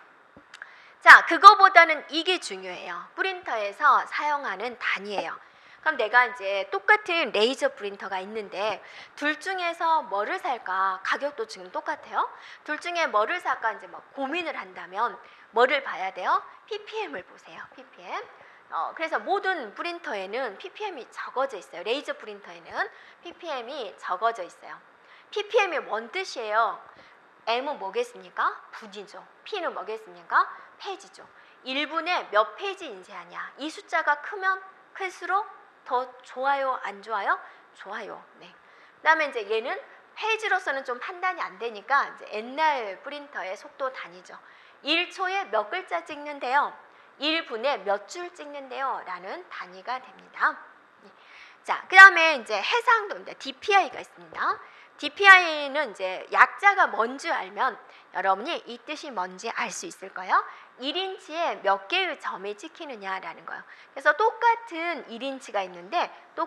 자, 그거보다는 이게 중요해요. 프린터에서 사용하는 단위예요. 그럼 내가 이제 똑같은 레이저 프린터가 있는데 둘 중에서 뭐를 살까? 가격도 지금 똑같아요. 둘 중에 뭐를 살까 이제 막 고민을 한다면 뭐를 봐야 돼요? ppm을 보세요. ppm. 그래서 모든 프린터에는 ppm이 적어져 있어요. 레이저 프린터에는 ppm이 적어져 있어요. ppm이 뭔 뜻이에요? m은 뭐겠습니까? 분이죠. p는 뭐겠습니까? 페이지죠. 1분에 몇 페이지 인쇄하냐. 이 숫자가 크면 클수록 더 좋아요, 안 좋아요? 좋아요. 네. 그다음에 이제 얘는 페이지로서는 좀 판단이 안 되니까 이제 옛날 프린터의 속도 단위죠. 1초에 몇 글자 찍는데요. 1분에 몇 줄 찍는데요. 라는 단위가 됩니다. 네. 자, 그다음에 이제 해상도입니다. DPI가 있습니다. DPI는 이제 약자가 뭔지 알면 여러분이 이 뜻이 뭔지 알 수 있을 거예요. 1인치에 몇 개의 점이 찍히느냐라는 거예요. 그래서 똑같은 1인치가 있는데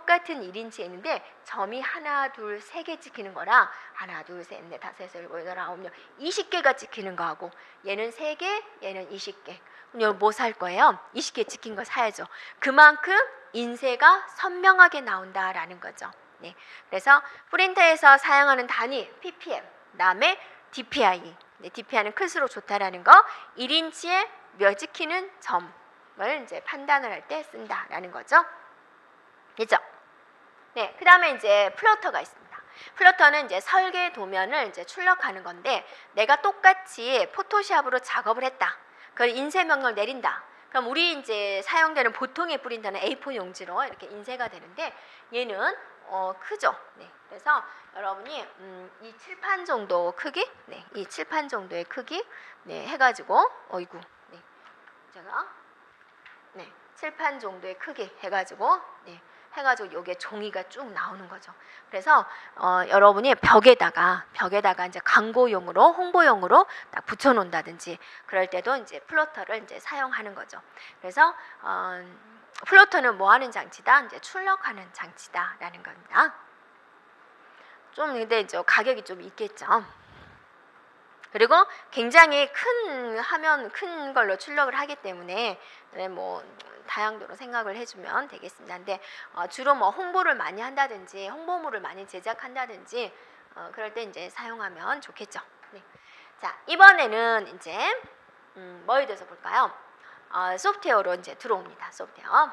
점이 하나, 둘, 세 개 찍히는 거랑 하나, 둘, 셋, 넷, 다섯, 여섯, 일곱, 여덟, 아홉, 열 20개가 찍히는 거하고 얘는 3개, 얘는 20개. 그럼 뭐 살 거예요? 20개 찍힌 거 사야죠. 그만큼 인쇄가 선명하게 나온다라는 거죠. 네. 그래서 프린터에서 사용하는 단위 ppm, 그다음에 DPI. 네, DPI는 클수록 좋다라는 거. 1인치에 몇 찍히는 점을 이제 판단을 할 때 쓴다라는 거죠. 그죠? 네. 그다음에 이제 플로터가 있습니다. 플로터는 이제 설계 도면을 이제 출력하는 건데 내가 똑같이 포토샵으로 작업을 했다. 그걸 인쇄 명령을 내린다. 그럼 우리 이제 사용되는 보통의 프린터는 A4 용지로 이렇게 인쇄가 되는데 얘는 크죠. 네. 그래서 여러분이 이 칠판 정도 크기, 네, 이 칠판 정도의 크기, 네, 해가지고 어이구, 네, 제가 네, 칠판 정도의 크기 해가지고, 네, 해가지고 요게 종이가 쭉 나오는 거죠. 그래서 여러분이 벽에다가 이제 광고용으로 홍보용으로 딱 붙여놓는다든지 그럴 때도 이제 플로터를 이제 사용하는 거죠. 그래서 플로터는 뭐 하는 장치다? 이제 출력하는 장치다라는 겁니다. 좀 근데 이제 가격이 좀 있겠죠. 그리고 굉장히 큰 화면 큰 걸로 출력을 하기 때문에 뭐 다양도로 생각을 해주면 되겠습니다. 근데 주로 뭐 홍보를 많이 한다든지 홍보물을 많이 제작한다든지 그럴 때 이제 사용하면 좋겠죠. 네. 자, 이번에는 이제 뭐에 대해서 볼까요? 소프트웨어로 이제 들어옵니다. 소프트웨어.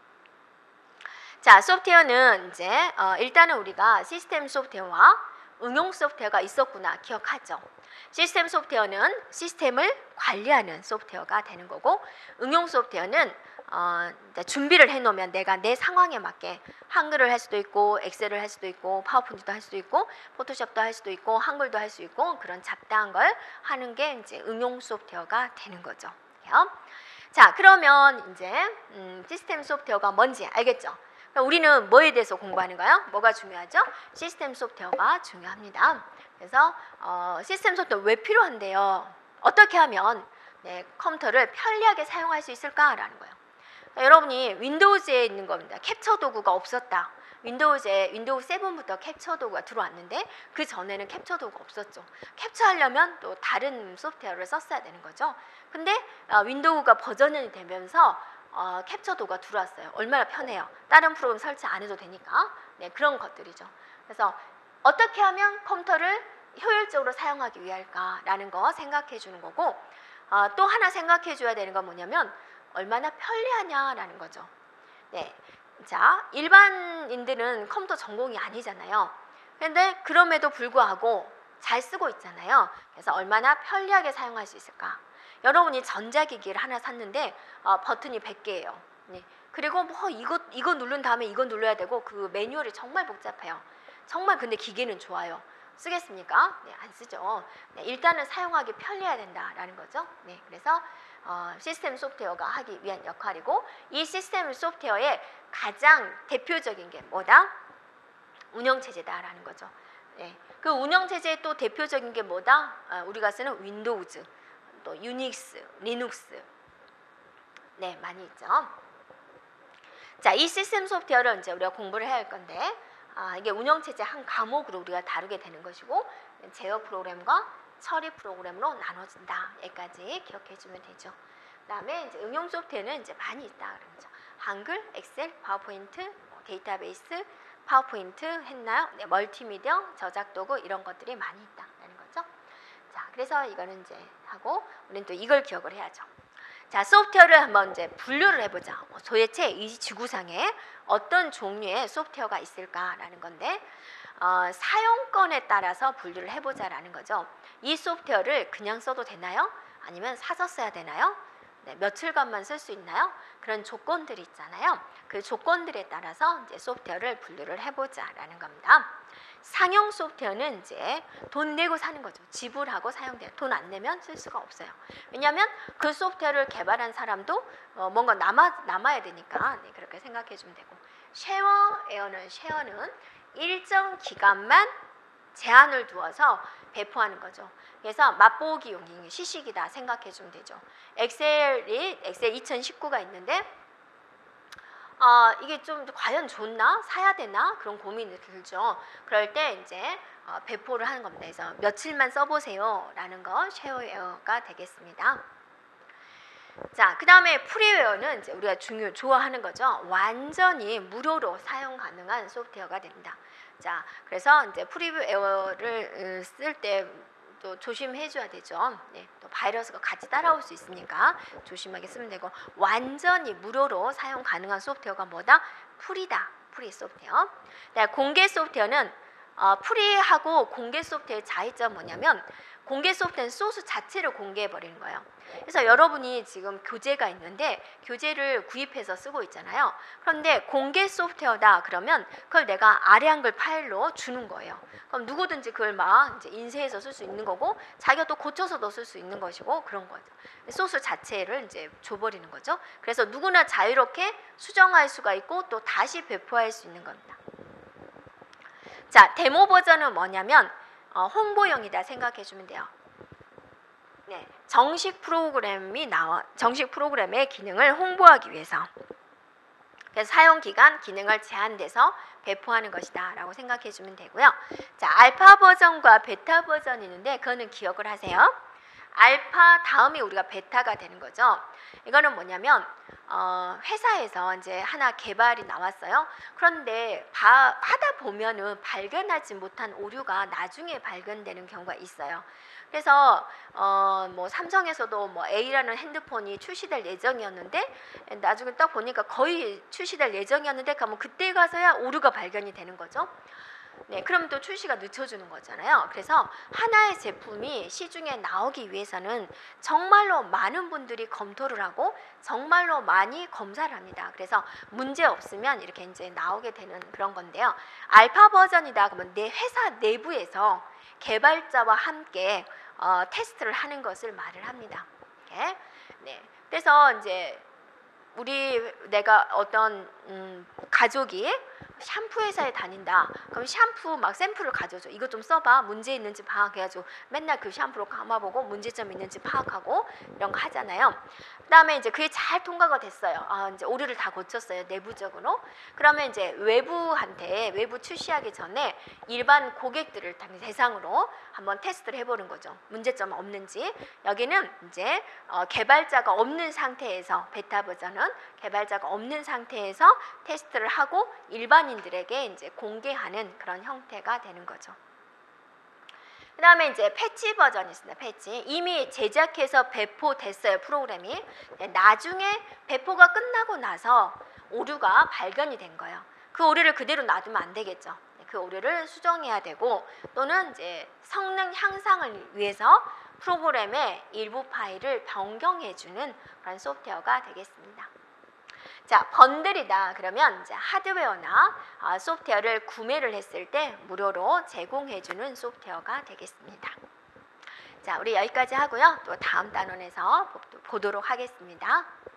자, 소프트웨어는 이제 일단은 우리가 시스템 소프트웨어와 응용 소프트웨어가 있었구나 기억하죠. 시스템 소프트웨어는 시스템을 관리하는 소프트웨어가 되는 거고, 응용 소프트웨어는 준비를 해놓으면 내가 내 상황에 맞게 한글을 할 수도 있고 엑셀을 할 수도 있고 파워포인트도 할 수도 있고 포토샵도 할 수도 있고 한글도 할 수 있고 그런 잡다한 걸 하는 게 이제 응용 소프트웨어가 되는 거죠. 자, 그러면 이제 시스템 소프트웨어가 뭔지 알겠죠? 우리는 뭐에 대해서 공부하는가요? 뭐가 중요하죠? 시스템 소프트웨어가 중요합니다. 그래서 시스템 소프트웨어 왜 필요한데요? 어떻게 하면 컴퓨터를 편리하게 사용할 수 있을까라는 거예요. 여러분이 윈도우즈에 있는 겁니다. 캡처 도구가 없었다. 윈도우 7부터 캡처 도구가 들어왔는데 그 전에는 캡처 도구가 없었죠. 캡처하려면 또 다른 소프트웨어를 썼어야 되는 거죠. 근데 윈도우가 버전이 되면서 캡처 도구가 들어왔어요. 얼마나 편해요. 다른 프로그램 설치 안 해도 되니까. 네, 그런 것들이죠. 그래서 어떻게 하면 컴퓨터를 효율적으로 사용하기 위할까라는 거 생각해 주는 거고, 또 하나 생각해 줘야 되는 건 뭐냐면 얼마나 편리하냐라는 거죠. 네. 자, 일반인들은 컴퓨터 전공이 아니잖아요. 그런데 그럼에도 불구하고 잘 쓰고 있잖아요. 그래서 얼마나 편리하게 사용할 수 있을까? 여러분이 전자기기를 하나 샀는데 버튼이 100개예요. 네. 그리고 뭐 이거 누른 다음에 이거 눌러야 되고 그 매뉴얼이 정말 복잡해요. 정말 근데 기계는 좋아요. 쓰겠습니까? 네, 안 쓰죠. 네, 일단은 사용하기 편리해야 된다라는 거죠. 네, 그래서 시스템 소프트웨어가 하기 위한 역할이고, 이 시스템 소프트웨어의 가장 대표적인 게 뭐다? 운영체제다라는 거죠. 네, 그 운영체제의 또 대표적인 게 뭐다? 우리가 쓰는 윈도우즈, 또 유닉스, 리눅스, 네, 많이 있죠. 자, 이 시스템 소프트웨어를 이제 우리가 공부를 해야 할 건데, 이게 운영체제 한 과목으로 우리가 다루게 되는 것이고, 제어 프로그램과 처리 프로그램으로 나눠진다. 여기까지 기억해 주면 되죠. 그다음에 이제 응용 소프트웨어는 이제 많이 있다 그런 거죠. 한글, 엑셀, 파워포인트, 데이터베이스, 파워포인트 했나요? 네, 멀티미디어, 저작 도구 이런 것들이 많이 있다는 거죠. 자, 그래서 이거는 이제 하고 우리는 또 이걸 기억을 해야죠. 자, 소프트웨어를 한번 이제 분류를 해보자. 도대체 이 지구상에 어떤 종류의 소프트웨어가 있을까라는 건데, 사용권에 따라서 분류를 해보자라는 거죠. 이 소프트웨어를 그냥 써도 되나요? 아니면 사서 써야 되나요? 네, 며칠간만 쓸 수 있나요? 그런 조건들이 있잖아요. 그 조건들에 따라서 이제 소프트웨어를 분류를 해보자라는 겁니다. 상용 소프트웨어는 이제 돈 내고 사는 거죠. 지불하고 사용돼요. 돈 안 내면 쓸 수가 없어요. 왜냐하면 그 소프트웨어를 개발한 사람도 뭔가 남아야 되니까, 네, 그렇게 생각해 주면 되고, 쉐어는 일정 기간만 제한을 두어서 배포하는 거죠. 그래서 맛보기용, 시식이다 생각해 주면 되죠. 엑셀 2019가 있는데 이게 좀 과연 좋나? 사야 되나? 그런 고민이 들죠. 그럴 때 이제 배포를 하는 겁니다. 그래서 며칠만 써보세요 라는 거 쉐어웨어가 되겠습니다. 자, 그 다음에 프리웨어는 이제 우리가 좋아하는 거죠. 완전히 무료로 사용 가능한 소프트웨어가 됩니다. 자, 그래서 이제 프리웨어를 쓸 때 또 조심해 줘야 되죠. 네, 또 바이러스가 같이 따라올 수 있으니까 조심하게 쓰면 되고, 완전히 무료로 사용 가능한 소프트웨어가 뭐다? 프리다. 프리 소프트웨어. 네, 공개 소프트웨어는 프리하고 공개 소프트웨어의 차이점 뭐냐면, 공개 소프트웨어는 소스 자체를 공개해 버리는 거예요. 그래서 여러분이 지금 교재가 있는데 교재를 구입해서 쓰고 있잖아요. 그런데 공개 소프트웨어다 그러면 그걸 내가 아래 한글 파일로 주는 거예요. 그럼 누구든지 그걸 막 이제 인쇄해서 쓸 수 있는 거고, 자기가 또 고쳐서도 쓸 수 있는 것이고 그런 거죠. 소스 자체를 이제 줘버리는 거죠. 그래서 누구나 자유롭게 수정할 수가 있고 또 다시 배포할 수 있는 겁니다. 자, 데모 버전은 뭐냐면 홍보용이다 생각해 주면 돼요. 네, 정식 프로그램의 기능을 홍보하기 위해서 그래서 사용 기간, 기능을 제한돼서 배포하는 것이다 라고 생각해 주면 되고요. 자, 알파 버전과 베타 버전이 있는데 그거는 기억을 하세요. 알파 다음이 우리가 베타가 되는 거죠. 이거는 뭐냐면 회사에서 이제 하나 개발이 나왔어요. 그런데 하다 보면은 발견하지 못한 오류가 나중에 발견되는 경우가 있어요. 그래서 뭐 삼성에서도 뭐 A라는 핸드폰이 출시될 예정이었는데 나중에 딱 보니까 거의 출시될 예정이었는데 그러면 그때 가서야 오류가 발견이 되는 거죠. 네, 그럼 또 출시가 늦춰주는 거잖아요. 그래서 하나의 제품이 시중에 나오기 위해서는 정말로 많은 분들이 검토를 하고 정말로 많이 검사를 합니다. 그래서 문제 없으면 이렇게 이제 나오게 되는 그런 건데요. 알파 버전이다 그러면 내 회사 내부에서 개발자와 함께 테스트를 하는 것을 말을 합니다. 네. 네. 그래서 이제 내가 어떤 가족이 샴푸 회사에 다닌다. 그럼 샴푸 막 샘플을 가져줘. 이거 좀 써봐. 문제 있는지 파악해가지고 맨날 그 샴푸로 감아보고 문제점 있는지 파악하고 이런 거 하잖아요. 그다음에 이제 그게 잘 통과가 됐어요. 이제 오류를 다 고쳤어요. 내부적으로. 그러면 이제 외부 출시하기 전에 일반 고객들을 대상으로 한번 테스트를 해보는 거죠. 문제점 없는지. 여기는 이제 개발자가 없는 상태에서 베타 버전은 개발자가 없는 상태에서 테스트를 하고 일반인들에게 이제 공개하는 그런 형태가 되는 거죠. 그 다음에 이제 패치 버전이 있습니다. 패치. 이미 제작해서 배포됐어요. 프로그램이. 나중에 배포가 끝나고 나서 오류가 발견이 된 거예요. 그 오류를 그대로 놔두면 안 되겠죠. 그 오류를 수정해야 되고 또는 이제 성능 향상을 위해서 프로그램의 일부 파일을 변경해주는 그런 소프트웨어가 되겠습니다. 자, 번들이다 그러면 이제 하드웨어나 소프트웨어를 구매를 했을 때 무료로 제공해주는 소프트웨어가 되겠습니다. 자, 우리 여기까지 하고요. 또 다음 단원에서 보도록 하겠습니다.